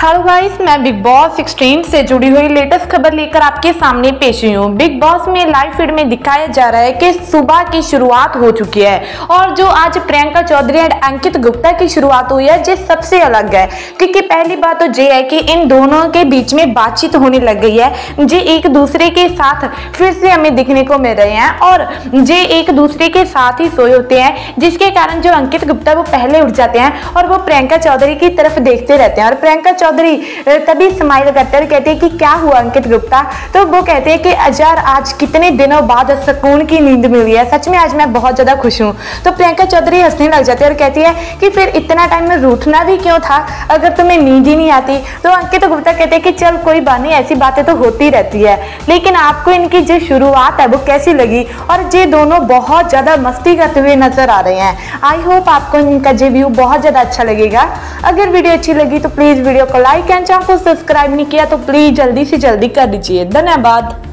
Hello guys, मैं big boss 16 से जुड़ी हुई लेटेस्ट खबर लेकर आपके सामने पेश हुई हूँ। बिग बॉस में लाइव फीड में दिखाया जा रहा है कि सुबह की शुरुआत हो चुकी है और जो आज प्रियंका चौधरी एंड अंकित गुप्ता की शुरुआत हुई है जो सबसे अलग है, क्योंकि पहली बात तो ये है कि इन दोनों के बीच में बातचीत होने लग गई है। जे एक दूसरे के साथ फिर से हमें दिखने को मिल रहे हैं और जे एक दूसरे के साथ ही सोए होते हैं, जिसके कारण जो अंकित गुप्ता वो पहले उठ जाते हैं और वो प्रियंका चौधरी की तरफ देखते रहते हैं और प्रियंका चौधरी तभी स्माइल करते हैं, कहते हैं कि क्या हुआ अंकित गुप्ता। तो वो कहते हैं कि अजार आज कितने दिनों बाद सुकून की नींद मिली है, सच में आज मैं बहुत ज्यादा खुश हूँ। तो प्रियंका चौधरी हंसने लग जाती है और कहती है कि फिर इतना टाइम में रूठना भी क्यों था अगर तुम्हें नींद ही नहीं आती। तो अंकित गुप्ता कहते हैं कि चल कोई बात नहीं, ऐसी बातें तो होती रहती है, लेकिन आपको इनकी जो शुरुआत है वो कैसी लगी। और ये दोनों बहुत ज्यादा मस्ती करते हुए नजर आ रहे हैं। आई होप आपको इनका ये व्यू बहुत ज्यादा अच्छा लगेगा। अगर वीडियो अच्छी लगी तो प्लीज वीडियो को लाइक एंड चैनल को सब्सक्राइब नहीं किया तो प्लीज जल्दी से जल्दी कर दीजिए। धन्यवाद।